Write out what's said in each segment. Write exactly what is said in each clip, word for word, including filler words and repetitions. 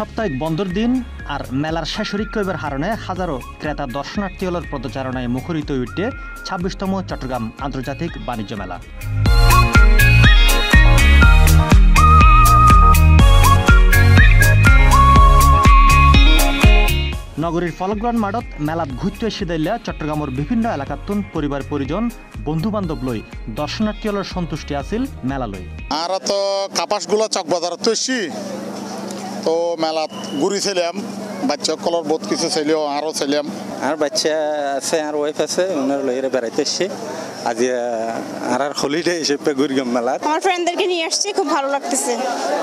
সাপ্তাহিক বন্ধর দিন আর মেলার শেষরিক কইবার হারণে হাজারো ক্রেতা দর্শনার্থী হলের পদচারণায় মুখরিত উঠে ছাব্বিশতম চট্টগ্রাম আন্তর্জাতিক বাণিজ্য মেলা। নগরীর ফলগ্রান মাঠত মেলাত ঘুরতে এসে দিলে চট্টগ্রামের বিভিন্ন এলাকাতুন পরিবার পরিজন বন্ধু বান্ধব লই দর্শনার্থী হলের সন্তুষ্টি আছিল মেলা লই। আর তো কাপাসগুলো চকবাজার তো এসছি তো মেলাত ঘুরিছিলাম, বাচ্চা কলর বহুত কিছু ছেলেও আরও ছিলাম। আর বাচ্চা আছে আর ওয়াইফ আছে, ওনার লইরে বেড়াইতে এসছি। আজ আর আর হলিডে হিসেবে ঘুরলাম মেলা। আমার ফ্রেন্ডদেরকে নিয়ে আসছি, খুব ভালো লাগতেছে।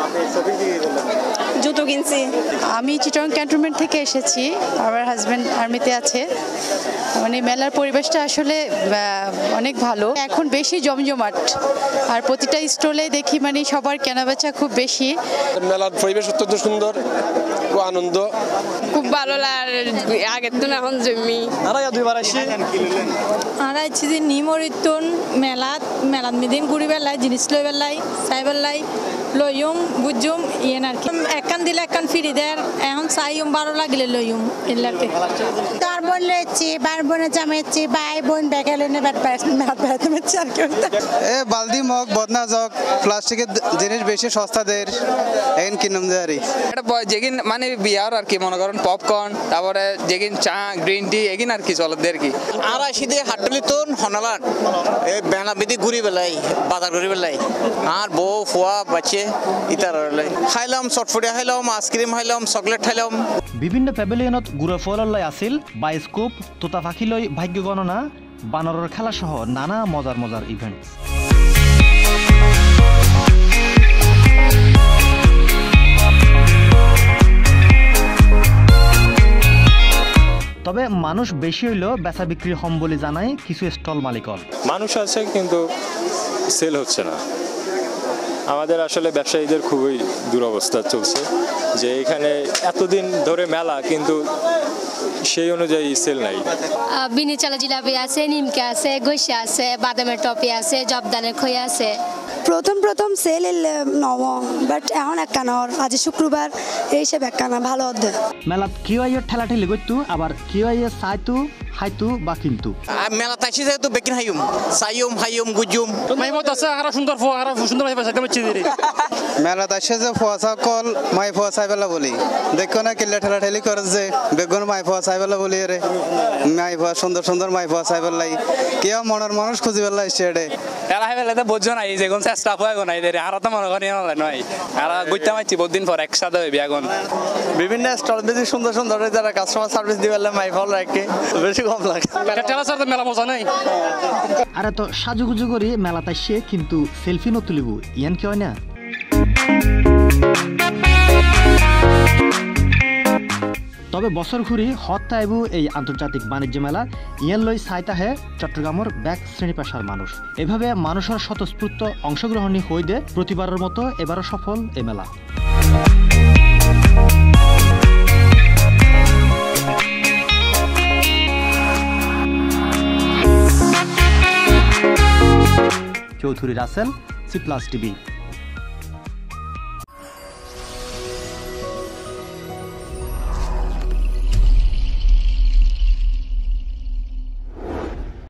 জুতো কিনছি। আমি চিটাগং ক্যান্টনমেন্ট থেকে এসেছি, আমার হাজব্যান্ড আর্মিতে আছে। মানে মেলার পরিবেশটা আসলে অনেক ভালো, এখন বেশি জমজমাট আর প্রতিটা স্টলে দেখি মানে সবার কেনাবেচা খুব বেশি। মেলার পরিবেশ অত্যন্ত সুন্দর, খুব আনন্দ, খুব ভালো লাগে। আগের তো এখন জমি আরা দুইবার আসছি আর আইছি যে নিমরিতুন মেলাত মেলাত মিদিন ঘুরি বেলাই জিনিস লই বেলাই চাই বেলাই লইম বুঝুম ইয়েন আর কি একখান দিলে একখান ফিরি দেয় এখন চাইম বারো লাগলে লইম এলাকে তার বোন লইছি বার বোনে জামাইছি ভাই বোন ব্যাগে লইনে ব্যাট মেলাত বেড়াতে মেছি আর কি। এ বালদি মগ বদনা জগ প্লাস্টিকের জিনিস বেশি সস্তা দেয় এখন কিনম দেয়। এটা যেগিন মানে বিয়ার আর কি মনে করেন পপকর্ন, তারপরে যেগিন চা গ্রিন টি এগিন আর কি চলতে আর কি। আর আসিদে হাটলি তো হনালান এই বেলা বিধি ঘুরি বেলাই বাজার ঘুরি বেলাই আর বউ ফুয়া বাচ্চে ইতার খাইলাম, চটফটিয়া খাইলাম, আইসক্রিম খাইলাম, চকলেট খাইলাম। বিভিন্ন প্যাভিলিয়নত গুড়া ফললৈ আছিল বায়োস্কোপ, তোতা পাখি লৈ ভাগ্য গণনা, বানরের খেলা সহ নানা মজার মজার ইভেন্ট। তবে মানুষ বেশি হইলেও বেচা বিক্রি হম বলে জানায় কিছু স্টল মালিকল। মানুষ আছে কিন্তু সেল হচ্ছে না। আমাদের আসলে ব্যবসায়ীদের খুবই দুরবস্থা চলছে যে এখানে এতদিন ধরে মেলা কিন্তু সেই অনুযায়ী সেল নাই। বিনি চালা জিলাপি আছে, নিমকে আছে, গৈসা আছে, বাদামের টপি আছে, জবদানের খই আছে। প্রথম প্রথম সেল নব বাট এখন একখানর আজ শুক্রবার এইসব একখানা ভালো অধ্যায়। মেলাত কেউ আইয়ের ঠেলা ঠেলি করতু, আবার কেউ আইয়ে চাইতু হাইতু বা কিনতু। মেলা তাইছি যেহেতু বেকিন হাইম সাইম হাইম গুজুম মাইমত আছে আর সুন্দর ফো আর সুন্দর ভাবে সাইতে মচ্ছি দিরে মেলা তাইছে যে ফোয়াসা কল মাই ফোয়া চাইবেলা বলি দেখো না কিল্লা ঠেলা ঠেলি করে যে বেগুন মাই ফোয়া চাইবেলা বলি রে মাই ফোয়া সুন্দর সুন্দর মাই ফোয়া চাইবেলাই কেউ মনের মানুষ খুঁজি বেলা এসে এডে এরা হেবেলে তো বোঝো নাই যে কোন চেষ্টা হয় গো নাই দেরে আর তো মনে করি না নয় আর গইতা মাইছি বহুত দিন পর একসাথে হইবি এখন। বিভিন্ন স্টল বেশি সুন্দর সুন্দর যারা কাস্টমার সার্ভিস দিবেলে মাই ফল রাখে বেশি কম লাগে। টেলা সার মেলা মজা নাই। আরে তো সাজুগুজু করি মেলা তাইছে কিন্তু সেলফি ন তুলিব ইয়ান কি হয় না। তবে বছর ঘুরি হত তাইবু এই আন্তর্জাতিক বাণিজ্য মেলা ইয়ান লই চাইতাহে চট্টগ্রামের ব্যাক শ্রেণী পেশার মানুষ। এভাবে মানুষের স্বতঃস্ফূর্ত অংশগ্রহণী হই দে প্রতিবারের মতো এবারও সফল এ মেলা। Chowdhury Russell, C plus TV.